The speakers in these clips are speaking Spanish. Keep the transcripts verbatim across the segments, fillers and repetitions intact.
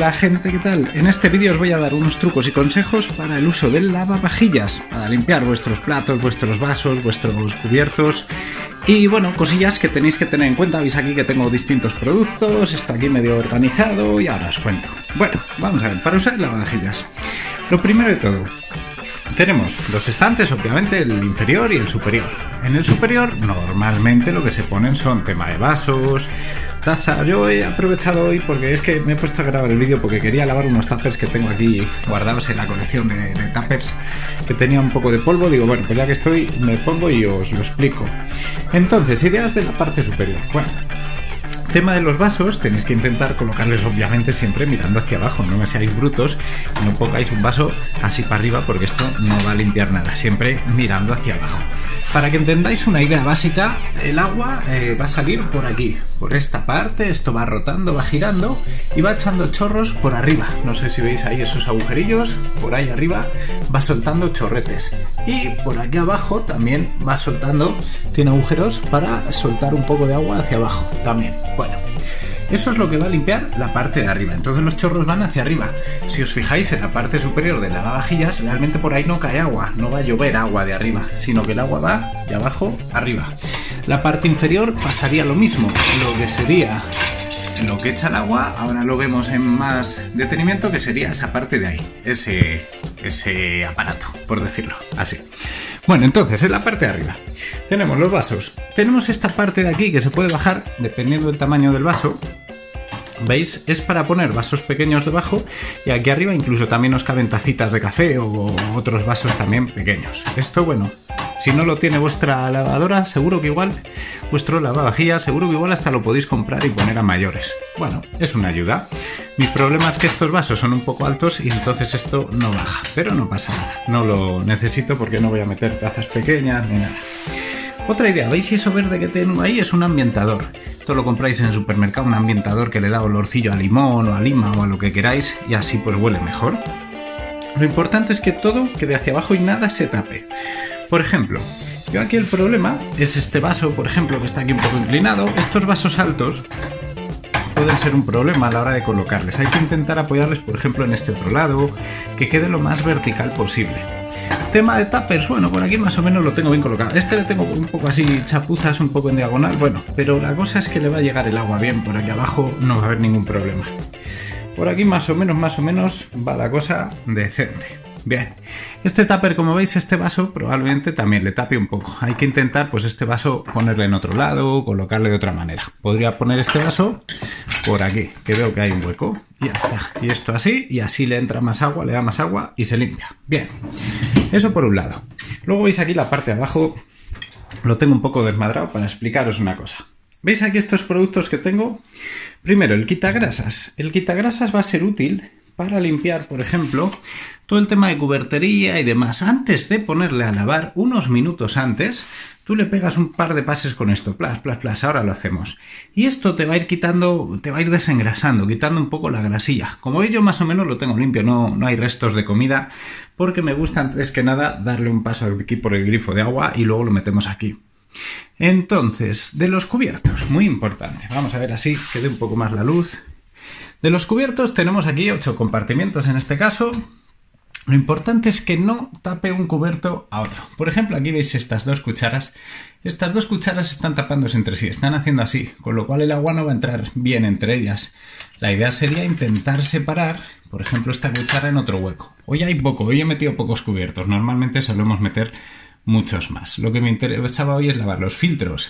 Hola gente, ¿qué tal? En este vídeo os voy a dar unos trucos y consejos para el uso del lavavajillas, para limpiar vuestros platos, vuestros vasos, vuestros cubiertos y bueno, cosillas que tenéis que tener en cuenta. Veis aquí que tengo distintos productos, está aquí medio organizado y ahora os cuento. Bueno, vamos a ver, para usar el lavavajillas, lo primero de todo, tenemos los estantes, obviamente el inferior y el superior. En el superior normalmente lo que se ponen son tema de vasos, tazas. Yo he aprovechado hoy porque es que me he puesto a grabar el vídeo porque quería lavar unos tuppers que tengo aquí guardados en la colección de, de tuppers, que tenía un poco de polvo. Digo, bueno, pues ya que estoy me pongo y os lo explico. Entonces, ideas de la parte superior. Bueno, tema de los vasos, tenéis que intentar colocarles obviamente siempre mirando hacia abajo, no me seáis brutos, no pongáis un vaso así para arriba porque esto no va a limpiar nada, siempre mirando hacia abajo. Para que entendáis una idea básica, el agua eh, va a salir por aquí, por esta parte, esto va rotando, va girando y va echando chorros por arriba. No sé si veis ahí esos agujerillos, por ahí arriba va soltando chorretes. Y por aquí abajo también va soltando, tiene agujeros para soltar un poco de agua hacia abajo también. Bueno, eso es lo que va a limpiar la parte de arriba. Entonces los chorros van hacia arriba. Si os fijáis en la parte superior del lavavajillas, realmente por ahí no cae agua, no va a llover agua de arriba, sino que el agua va de abajo arriba. La parte inferior pasaría lo mismo, lo que sería lo que echa el agua, ahora lo vemos en más detenimiento, que sería esa parte de ahí, ese, ese aparato, por decirlo así. Bueno, entonces en la parte de arriba tenemos los vasos, tenemos esta parte de aquí que se puede bajar dependiendo del tamaño del vaso. ¿Veis? Es para poner vasos pequeños debajo y aquí arriba incluso también os caben tacitas de café o otros vasos también pequeños. Esto, bueno, si no lo tiene vuestra lavadora, seguro que igual, vuestro lavavajillas, seguro que igual hasta lo podéis comprar y poner a mayores. Bueno, es una ayuda. Mi problema es que estos vasos son un poco altos y entonces esto no baja, pero no pasa nada. No lo necesito porque no voy a meter tazas pequeñas ni nada. Otra idea, ¿veis eso verde que tengo ahí? Es un ambientador. Esto lo compráis en el supermercado, un ambientador que le da olorcillo a limón o a lima o a lo que queráis y así pues huele mejor. Lo importante es que todo quede hacia abajo y nada se tape. Por ejemplo, yo aquí el problema es este vaso, por ejemplo, que está aquí un poco inclinado. Estos vasos altos pueden ser un problema a la hora de colocarles. Hay que intentar apoyarles, por ejemplo, en este otro lado, que quede lo más vertical posible. Tema de tuppers, bueno, por aquí más o menos lo tengo bien colocado. Este le tengo un poco así chapuzas, un poco en diagonal, bueno, pero la cosa es que le va a llegar el agua bien, por aquí abajo no va a haber ningún problema. Por aquí más o menos, más o menos va la cosa decente. Bien, este tupper, como veis, este vaso probablemente también le tape un poco. Hay que intentar, pues este vaso ponerle en otro lado, colocarle de otra manera. Podría poner este vaso por aquí, que veo que hay un hueco, y ya está. Y esto así, y así le entra más agua, le da más agua y se limpia. Bien, eso por un lado. Luego veis aquí la parte de abajo, lo tengo un poco desmadrado para explicaros una cosa. ¿Veis aquí estos productos que tengo? Primero, el quitagrasas. El quitagrasas va a ser útil para limpiar, por ejemplo, todo el tema de cubertería y demás. Antes de ponerle a lavar, unos minutos antes, tú le pegas un par de pases con esto, plas, plas, plas, ahora lo hacemos. Y esto te va a ir quitando, te va a ir desengrasando, quitando un poco la grasilla. Como veis, yo más o menos lo tengo limpio, no, no hay restos de comida, porque me gusta antes que nada darle un paso aquí por el grifo de agua y luego lo metemos aquí. Entonces, de los cubiertos, muy importante. Vamos a ver así, que dé un poco más la luz. De los cubiertos tenemos aquí ocho compartimientos en este caso. Lo importante es que no tape un cubierto a otro. Por ejemplo, aquí veis estas dos cucharas. Estas dos cucharas están tapándose entre sí, están haciendo así, con lo cual el agua no va a entrar bien entre ellas. La idea sería intentar separar, por ejemplo, esta cuchara en otro hueco. Hoy hay poco, hoy he metido pocos cubiertos, normalmente solemos meter muchos más. Lo que me interesaba hoy es lavar los filtros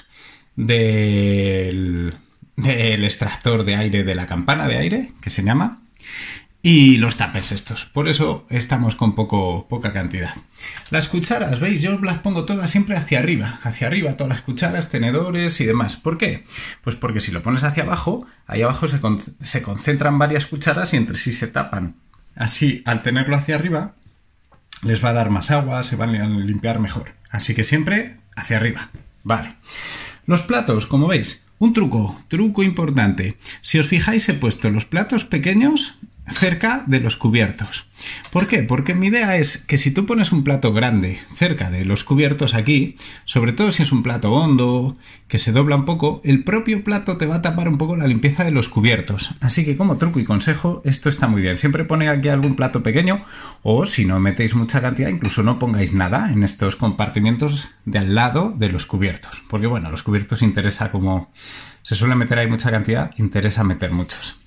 del... del extractor de aire, de la campana de aire, que se llama, y los tuppers estos. Por eso estamos con poco, poca cantidad. Las cucharas, ¿veis? Yo las pongo todas siempre hacia arriba, hacia arriba, todas las cucharas, tenedores y demás. ¿Por qué? Pues porque si lo pones hacia abajo, ahí abajo se, con se concentran varias cucharas y entre sí se tapan. Así, al tenerlo hacia arriba, les va a dar más agua, se van a limpiar mejor. Así que siempre hacia arriba. Vale. Los platos, como veis, un truco, truco importante. Si os fijáis, he puesto los platos pequeños cerca de los cubiertos. ¿Por qué? Porque mi idea es que si tú pones un plato grande cerca de los cubiertos aquí, sobre todo si es un plato hondo, que se dobla un poco, el propio plato te va a tapar un poco la limpieza de los cubiertos. Así que como truco y consejo, esto está muy bien. Siempre poned aquí algún plato pequeño o si no metéis mucha cantidad, incluso no pongáis nada en estos compartimientos de al lado de los cubiertos. Porque bueno, los cubiertos interesa como se suele meter ahí mucha cantidad, interesa meter muchos.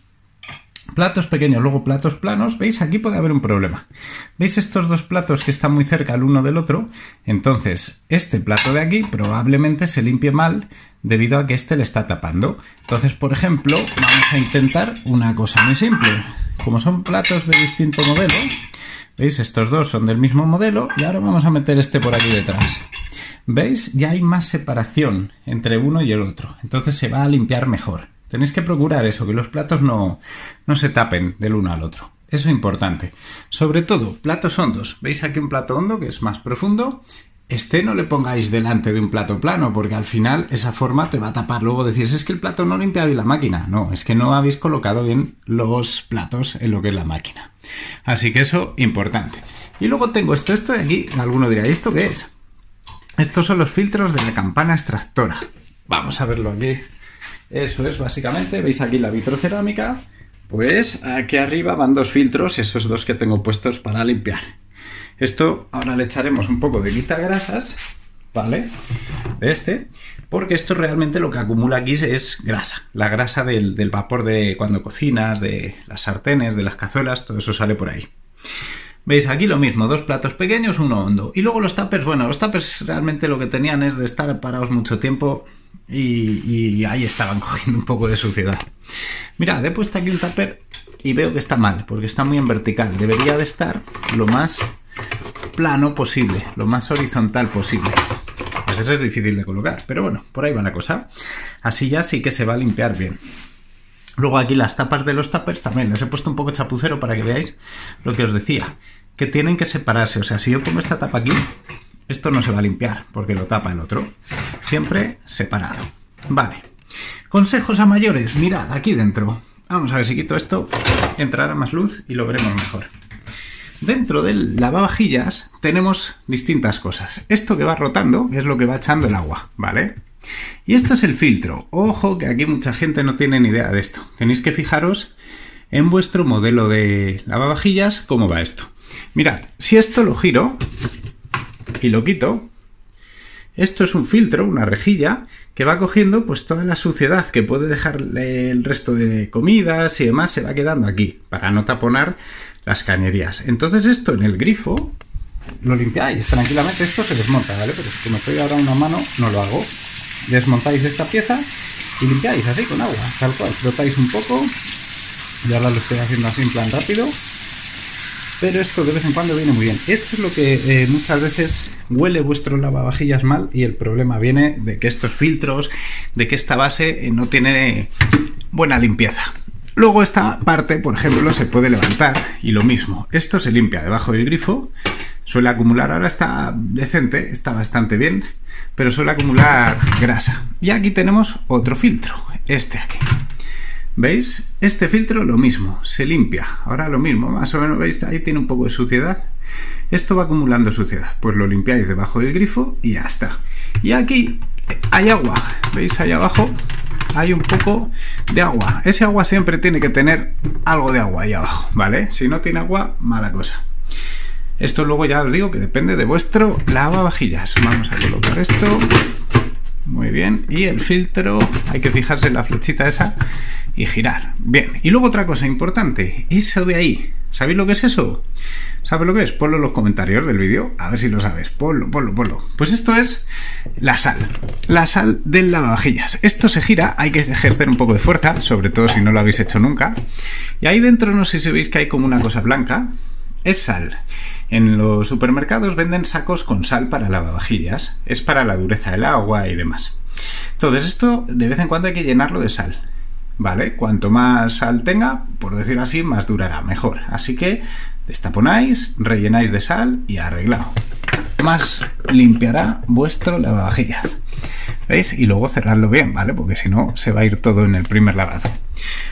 Platos pequeños, luego platos planos, ¿veis? Aquí puede haber un problema. ¿Veis estos dos platos que están muy cerca el uno del otro? Entonces, este plato de aquí probablemente se limpie mal debido a que este le está tapando. Entonces, por ejemplo, vamos a intentar una cosa muy simple. Como son platos de distinto modelo, ¿veis? Estos dos son del mismo modelo y ahora vamos a meter este por aquí detrás. ¿Veis? Ya hay más separación entre uno y el otro. Entonces se va a limpiar mejor. Tenéis que procurar eso, que los platos no, no se tapen del uno al otro. Eso es importante. Sobre todo, platos hondos. ¿Veis aquí un plato hondo que es más profundo? Este no le pongáis delante de un plato plano, porque al final esa forma te va a tapar. Luego decís, es que el plato no limpia bien la máquina. No, es que no habéis colocado bien los platos en lo que es la máquina. Así que eso, importante. Y luego tengo esto, esto de aquí. Alguno dirá, ¿y esto qué es? Estos son los filtros de la campana extractora. Vamos a verlo aquí. Eso es, básicamente, veis aquí la vitrocerámica, pues aquí arriba van dos filtros, esos dos que tengo puestos para limpiar. Esto ahora le echaremos un poco de quitagrasas, ¿vale? De este, porque esto realmente lo que acumula aquí es grasa, la grasa del, del vapor de cuando cocinas, de las sartenes, de las cazuelas, todo eso sale por ahí. Veis aquí lo mismo, dos platos pequeños, uno hondo. Y luego los tuppers, bueno, los tuppers realmente lo que tenían es de estar parados mucho tiempo y, y ahí estaban cogiendo un poco de suciedad. Mirad, he puesto aquí un tupper y veo que está mal, porque está muy en vertical. Debería de estar lo más plano posible, lo más horizontal posible. A veces es difícil de colocar, pero bueno, por ahí va la cosa. Así ya sí que se va a limpiar bien. Luego aquí las tapas de los tuppers también les he puesto un poco chapucero para que veáis lo que os decía, que tienen que separarse. O sea, si yo pongo esta tapa aquí, esto no se va a limpiar porque lo tapa el otro. Siempre separado. Vale. Consejos a mayores. Mirad, aquí dentro. Vamos a ver si quito esto, entrará más luz y lo veremos mejor. Dentro del lavavajillas tenemos distintas cosas. Esto que va rotando es lo que va echando el agua, ¿vale? Y esto es el filtro. Ojo que aquí mucha gente no tiene ni idea de esto. Tenéis que fijaros en vuestro modelo de lavavajillas cómo va esto. Mirad, si esto lo giro y lo quito, esto es un filtro, una rejilla que va cogiendo pues toda la suciedad que puede dejar el resto de comidas y demás, se va quedando aquí para no taponar las cañerías. Entonces esto en el grifo lo limpiáis tranquilamente. Esto se desmonta, ¿vale? Pero si me estoy ahora una mano no lo hago. Desmontáis esta pieza y limpiáis así con agua, tal cual. Frotáis un poco. Y ahora lo estoy haciendo así en plan rápido. Pero esto de vez en cuando viene muy bien. Esto es lo que eh, muchas veces huele vuestro lavavajillas mal y el problema viene de que estos filtros, de que esta base eh, no tiene buena limpieza. Luego esta parte, por ejemplo, se puede levantar y lo mismo. Esto se limpia debajo del grifo. Suele acumular, ahora está decente, está bastante bien, pero suele acumular grasa. Y aquí tenemos otro filtro, este aquí. ¿Veis? Este filtro lo mismo, se limpia. Ahora lo mismo, más o menos, ¿veis? Ahí tiene un poco de suciedad. Esto va acumulando suciedad. Pues lo limpiáis debajo del grifo y ya está. Y aquí hay agua. ¿Veis? Ahí abajo hay un poco de agua. Ese agua siempre tiene que tener algo de agua ahí abajo, ¿vale? Si no tiene agua, mala cosa. Esto luego ya os digo que depende de vuestro lavavajillas. Vamos a colocar esto. Muy bien. Y el filtro, hay que fijarse en la flechita esa y girar. Bien. Y luego otra cosa importante. Eso de ahí. ¿Sabéis lo que es eso? ¿Sabes lo que es? Ponlo en los comentarios del vídeo. A ver si lo sabes. Ponlo, ponlo, ponlo. Pues esto es la sal. La sal del lavavajillas. Esto se gira. Hay que ejercer un poco de fuerza. Sobre todo si no lo habéis hecho nunca. Y ahí dentro no sé si veis que hay como una cosa blanca. Es sal. En los supermercados venden sacos con sal para lavavajillas. Es para la dureza del agua y demás. Entonces esto de vez en cuando hay que llenarlo de sal. ¿Vale? Cuanto más sal tenga, por decirlo así, más durará, mejor. Así que destaponáis, rellenáis de sal y arreglado. Más limpiará vuestro lavavajillas. ¿Veis? Y luego cerradlo bien, ¿vale? Porque si no, se va a ir todo en el primer lavado.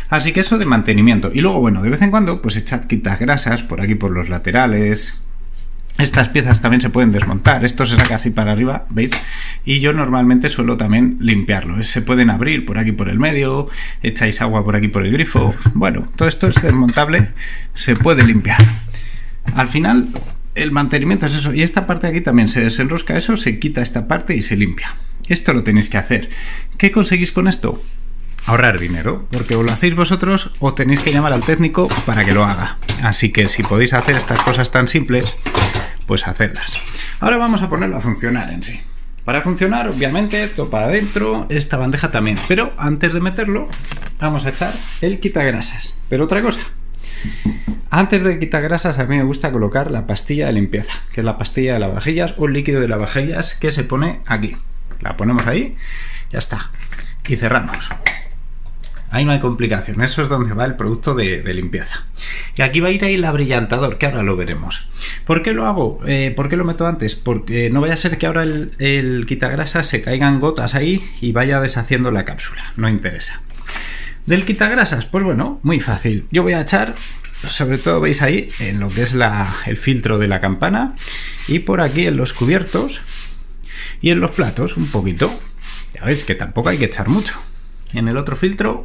Así que eso de mantenimiento. Y luego, bueno, de vez en cuando, pues echad quitagrasas por aquí, por los laterales. Estas piezas también se pueden desmontar. Esto se saca así para arriba, ¿veis? Y yo normalmente suelo también limpiarlo. Se pueden abrir por aquí por el medio, echáis agua por aquí por el grifo. Bueno, todo esto es desmontable, se puede limpiar. Al final, el mantenimiento es eso. Y esta parte de aquí también se desenrosca eso, se quita esta parte y se limpia. Esto lo tenéis que hacer. ¿Qué conseguís con esto? Ahorrar dinero, porque o lo hacéis vosotros o tenéis que llamar al técnico para que lo haga. Así que si podéis hacer estas cosas tan simples, pues hacedlas. Ahora vamos a ponerlo a funcionar en sí. Para funcionar, obviamente, todo para adentro, esta bandeja también. Pero antes de meterlo, vamos a echar el quitagrasas. Pero otra cosa, antes de quitagrasas a mí me gusta colocar la pastilla de limpieza, que es la pastilla de lavavajillas o el líquido de lavavajillas que se pone aquí. La ponemos ahí, ya está. Y cerramos. Ahí no hay complicación, eso es donde va el producto de, de limpieza. Y aquí va a ir ahí el abrillantador, que ahora lo veremos. ¿Por qué lo hago? Eh, ¿Por qué lo meto antes? Porque no vaya a ser que ahora el, el quitagrasas se caigan gotas ahí y vaya deshaciendo la cápsula, no interesa. Del quitagrasas, pues bueno, muy fácil. Yo voy a echar, sobre todo veis ahí, en lo que es la, el filtro de la campana, y por aquí en los cubiertos y en los platos, un poquito. Ya veis que tampoco hay que echar mucho. En el otro filtro,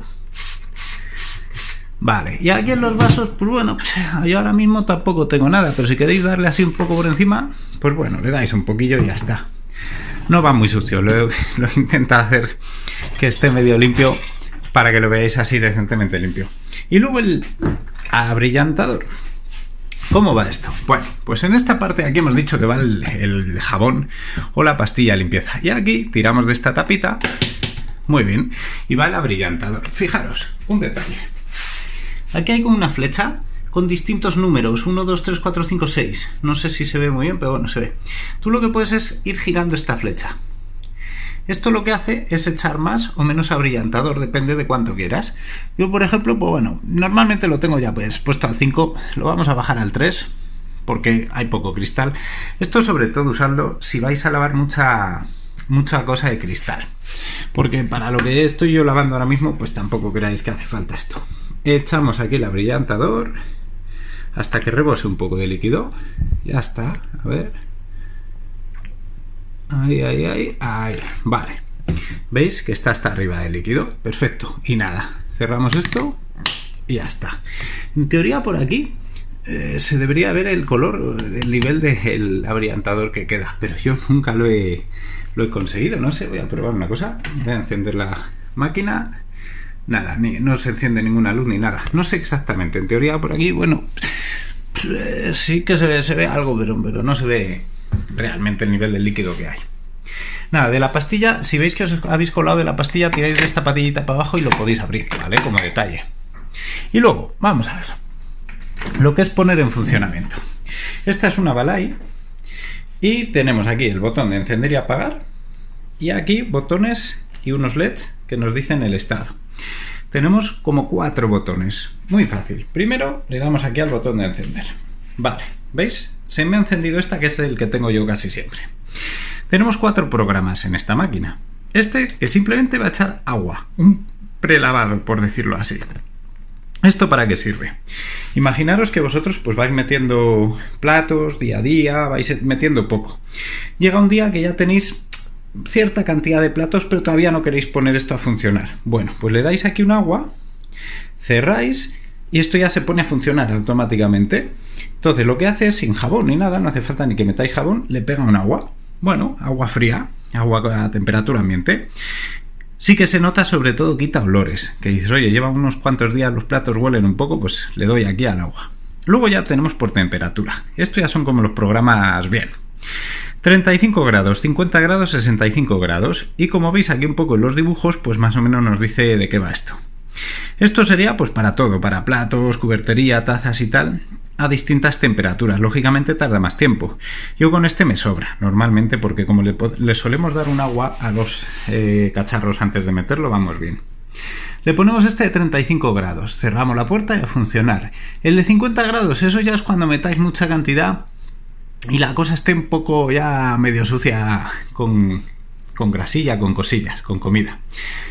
vale, y aquí en los vasos, pues bueno, pues yo ahora mismo tampoco tengo nada, pero si queréis darle así un poco por encima, pues bueno, le dais un poquillo y ya está. No va muy sucio, lo, lo intento hacer que esté medio limpio para que lo veáis así decentemente limpio. Y luego el abrillantador. ¿Cómo va esto? Bueno, pues en esta parte aquí hemos dicho que va el, el jabón o la pastilla de limpieza, y aquí tiramos de esta tapita. Muy bien, y va el abrillantador. Fijaros, un detalle. Aquí hay como una flecha con distintos números, uno, dos, tres, cuatro, cinco, seis. No sé si se ve muy bien, pero bueno, se ve. Tú lo que puedes es ir girando esta flecha. Esto lo que hace es echar más o menos abrillantador, depende de cuánto quieras. Yo, por ejemplo, pues bueno, normalmente lo tengo ya pues puesto al cinco, lo vamos a bajar al tres, porque hay poco cristal. Esto sobre todo usarlo si vais a lavar mucha... mucha cosa de cristal, porque para lo que estoy yo lavando ahora mismo, pues tampoco creáis que hace falta esto. Echamos aquí el abrillantador hasta que rebose un poco de líquido. Ya está, a ver, ahí, ahí, ahí, ahí, vale, veis que está hasta arriba el líquido, perfecto. Y nada, cerramos esto y ya está. En teoría por aquí eh, se debería ver el color, el nivel del abrillantador que queda, pero yo nunca lo he Lo he conseguido, no sé, voy a probar una cosa. Voy a encender la máquina. Nada, ni, no se enciende ninguna luz ni nada. No sé exactamente, en teoría por aquí, bueno, eh, sí que se ve, se ve algo, pero, pero no se ve realmente el nivel del líquido que hay. Nada, de la pastilla, si veis que os habéis colado de la pastilla, tiráis de esta patillita para abajo y lo podéis abrir, ¿vale? Como detalle. Y luego, vamos a ver lo que es poner en funcionamiento. Esta es una Balay. Y tenemos aquí el botón de encender y apagar, y aquí botones y unos L E Ds que nos dicen el estado. Tenemos como cuatro botones, muy fácil. Primero le damos aquí al botón de encender. Vale, ¿veis? Se me ha encendido esta, que es el que tengo yo casi siempre. Tenemos cuatro programas en esta máquina. Este que simplemente va a echar agua, un prelavado, por decirlo así. ¿Esto para qué sirve? Imaginaros que vosotros pues vais metiendo platos día a día, vais metiendo poco. Llega un día que ya tenéis cierta cantidad de platos, pero todavía no queréis poner esto a funcionar. Bueno, pues le dais aquí un agua, cerráis y esto ya se pone a funcionar automáticamente. Entonces lo que hace es, sin jabón ni nada, no hace falta ni que metáis jabón, le pega un agua. Bueno, agua fría, agua a temperatura ambiente. Sí que se nota, sobre todo quita olores, que dices, oye, lleva unos cuantos días, los platos huelen un poco, pues le doy aquí al agua. Luego ya tenemos por temperatura. Esto ya son como los programas bien. treinta y cinco grados, cincuenta grados, sesenta y cinco grados. Y como veis aquí un poco en los dibujos, pues más o menos nos dice de qué va esto. Esto sería pues para todo, para platos, cubertería, tazas y tal, a distintas temperaturas. Lógicamente tarda más tiempo. Yo con este me sobra, normalmente, porque como le, le solemos dar un agua a los eh, cacharros antes de meterlo, vamos bien. Le ponemos este de treinta y cinco grados, cerramos la puerta y a funcionar. El de cincuenta grados, eso ya es cuando metáis mucha cantidad y la cosa esté un poco ya medio sucia con, con grasilla, con cosillas, con comida.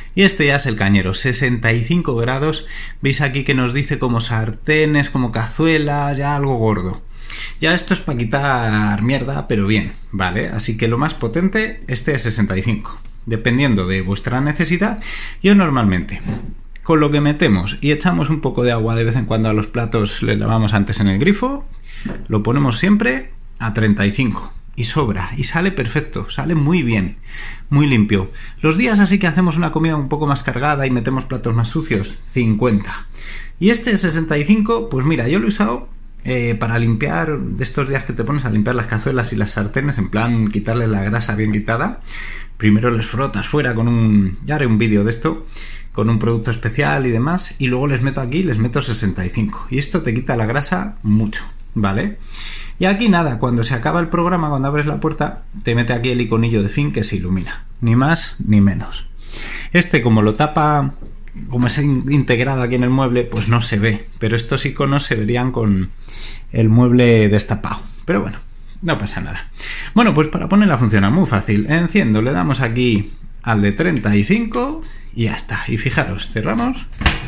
Y este ya es el cañero, sesenta y cinco grados. Veis aquí que nos dice como sartenes, como cazuelas, ya algo gordo. Ya esto es para quitar mierda, pero bien, ¿vale? Así que lo más potente, este es sesenta y cinco. Dependiendo de vuestra necesidad, yo normalmente, con lo que metemos y echamos un poco de agua de vez en cuando a los platos, le lavamos antes en el grifo, lo ponemos siempre a treinta y cinco. Y sobra, y sale perfecto, sale muy bien, muy limpio. Los días así que hacemos una comida un poco más cargada y metemos platos más sucios, cincuenta. Y este sesenta y cinco, pues mira, yo lo he usado eh, para limpiar, de estos días que te pones a limpiar las cazuelas y las sartenes, en plan quitarle la grasa bien quitada. Primero les frotas fuera con un... ya haré un vídeo de esto, con un producto especial y demás, y luego les meto aquí, les meto sesenta y cinco. Y esto te quita la grasa mucho, ¿vale? Y aquí nada, cuando se acaba el programa, cuando abres la puerta, te mete aquí el iconillo de fin que se ilumina. Ni más ni menos. Este, como lo tapa, como es integrado aquí en el mueble, pues no se ve. Pero estos iconos se verían con el mueble destapado. Pero bueno, no pasa nada. Bueno, pues para ponerla funciona muy fácil. Enciendo, le damos aquí al de treinta y cinco y ya está. Y fijaros, cerramos.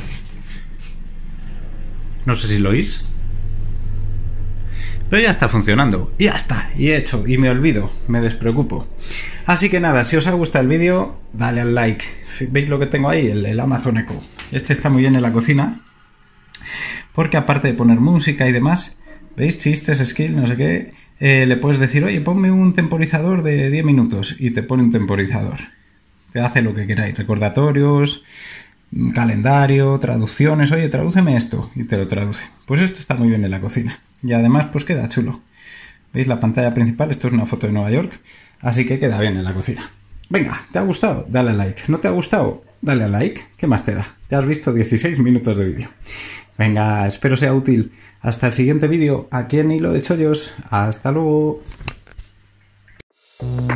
No sé si lo oís. Pero ya está funcionando, y ya está, y he hecho, y me olvido, me despreocupo. Así que nada, si os ha gustado el vídeo, dale al like. ¿Veis lo que tengo ahí? El, el Amazon Echo. Este está muy bien en la cocina, porque aparte de poner música y demás, ¿veis? Chistes, skill, no sé qué, eh, le puedes decir, oye, ponme un temporizador de diez minutos, y te pone un temporizador. Te hace lo que queráis, recordatorios, calendario, traducciones, oye, tradúceme esto, y te lo traduce. Pues esto está muy bien en la cocina. Y además pues queda chulo. ¿Veis la pantalla principal? Esto es una foto de Nueva York. Así que queda bien en la cocina. Venga, ¿te ha gustado? Dale a like. ¿No te ha gustado? Dale a like. ¿Qué más te da? Ya has visto dieciséis minutos de vídeo. Venga, espero sea útil. Hasta el siguiente vídeo aquí en Hilo de Chollos. Hasta luego.